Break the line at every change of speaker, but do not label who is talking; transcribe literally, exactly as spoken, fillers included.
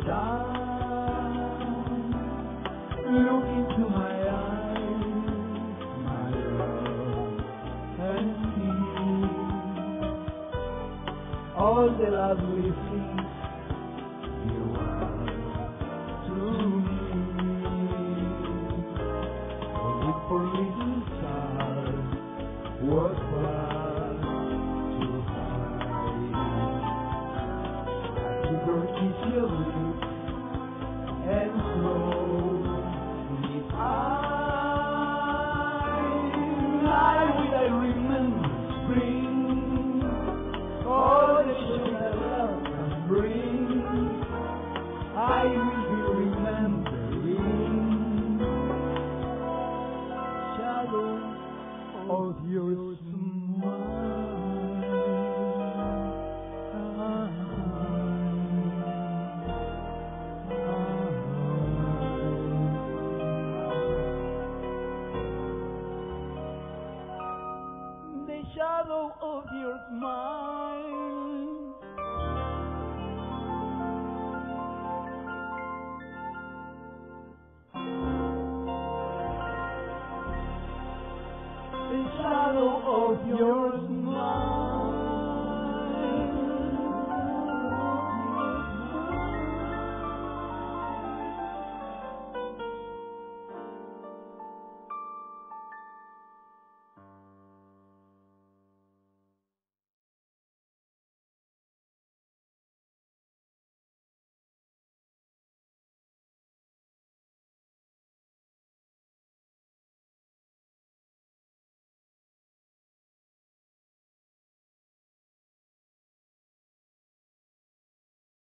down, look into my eyes, my love, and see all the lovely things you are to me. Only for little stars was far too high. I took her kiss your lips and slowly I, I will I remember spring, all the joy that love can bring. I will be remembering shadow of your smile. Ah, the shadow of your smile. The shadow of your smile.